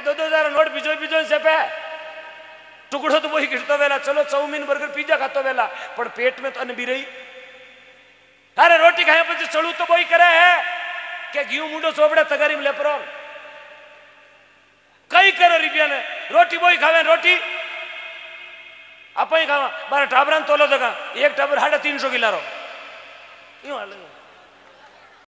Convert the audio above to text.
2,000 note बीजो बीजो से पे टुकड़ो तो वही गिरतो वेला चलो चाउमीन बर्गर पिज्जा खातो वेला पण पेट में तो अन्न भी रही। अरे रोटी खाया पछी चलू तो वही करे है के घी मुंडो चोपड़े तगारी में लेपरो कई करो रुपया ने रोटी वही खावे रोटी आप ही खावा बारे टाबरान तोलो दगा एक टाबर 350 किलो रो यूं हाल